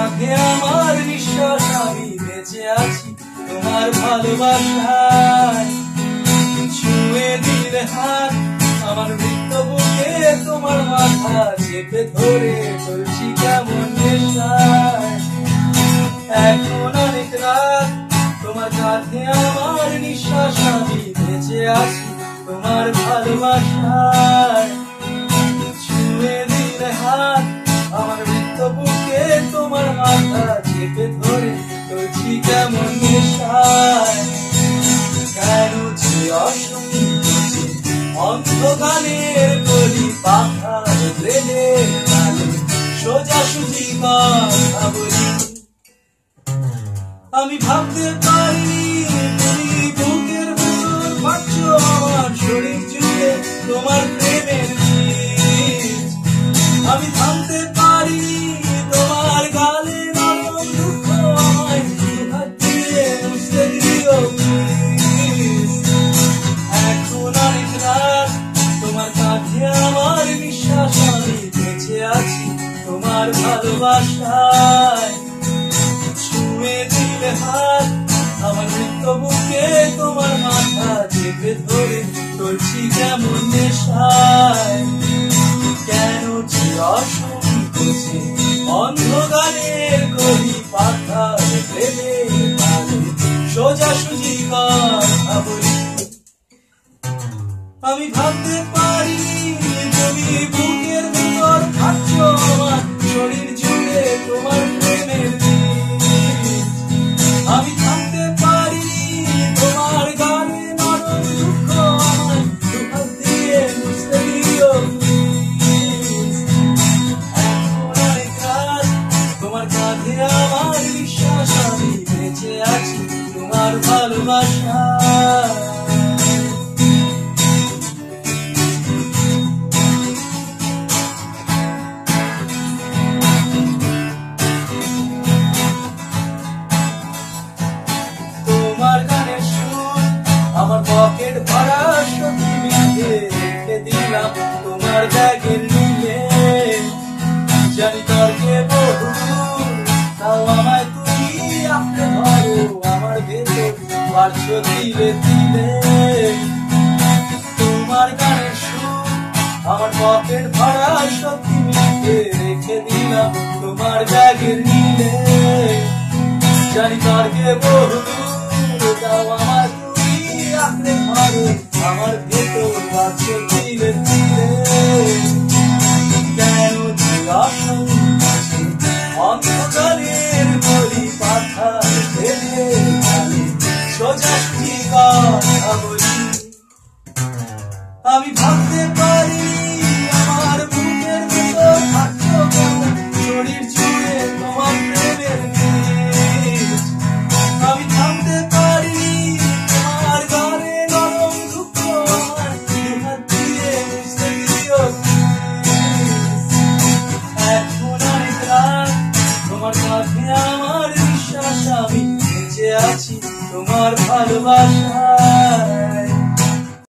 কাঁধে আমার নিঃশ্বাস, আমি বেঁচে আছি তোমার ভালোবাসায়। ছুঁয়ে দিলে হাত আমার মৃত্যু বুকে, তোমার মাথা চেপে ধরে চলছি কেমন নেশায়। এখন অনেক রাত, তোমার কাঁধে আমার নিঃশ্বাস, আমি বেঁচে আছি তোমার ভালোবাসায়। ছুঁয়ে দিলে হাত আমার মৃত্যু বুকে, তোমার মাথা চেপে ধরে চলছি কেমন নেশায়। কেন যে অসুখী অন্ধকারের গলি পাখার ব্রেনের কালে সোজাসুজি কথা বলি। আমি ভাবতে পারিনি তুমি বুকের ভেতর পাচ্ছো আমার শরীর জুড়ে তোমার প্রেমের বীজ। আমি থামতে পারিনি তোমার গালে নরম দুঃখ, আমায় দুহাত দিয়ে মুছতে দিও প্লিজ। এখন অনেক রাত, তোমার কাঁধে আমার নিঃশ্বাস, আমি বেঁচে আছি তোমার ভালোবাসায়। ছুঁয়ে দিলে হাত আমার মৃত্যু বুকে, তোমার মাথা চেপে ধরে চলছি কেমন নেশায়। কেন যে অসুখী অন্ধকারের গলি পাখার প্রেমের কালে সোজাসুজি কথা বলি। আমি ভাবতে পারিনি তুমি বুকের ভিতর থাকছো আমার শরীর জুড়ে তোমার প্রেমের বীজ। আমি থাকতে পারিনি তোমার গানে নরম দুঃখ, আমার দুহাত দিয়ে মুছতে দিও প্লিজ। এখন অনেক রাত, তোমার কাঁধে আমার বিশ্বাস, আমি বেঁচে আছি তোমার ভালোবাসায়। আমার পকেট ভরা সত্যি মিশে রেখে দিলাম তোমার ব্যাগের নিয়ে। জানি তর্কে বহুদূর, তাও আমায় তুমি আঁকড়ে ধরো আমার ভেতর, পারছো দিলে দিলে। তোমার গানের সুর আমার পকেট ভরা সত্যি মিশে রেখে দিলাম তোমার ব্যাগের নিয়ে। জানি তর্কে বহুদূর, তাও আমার আঁকড়ে ধরো আমার ভেতর, পারছো দিলে দিলে। কেন যে অসুখী অন্ধকারের গলি পাখার প্রেমের কালে সোজাসুজি কথা বলি। আমি ভাবতে পারি আমার বুকের ভেতর থাকছো কেমন শরীর জুড়ে তোমার প্রেমের বীজ। আমি থামতে পারি তোমার গানে নরম দুঃখ, আমার দুহাত দিয়ে মুছতে দিও প্লিজ। এখন অনেক রাত, তোমার কাঁধে আমার বিশ্বাস, আমি বেঁচে আছি তোমার ভালোবাসা।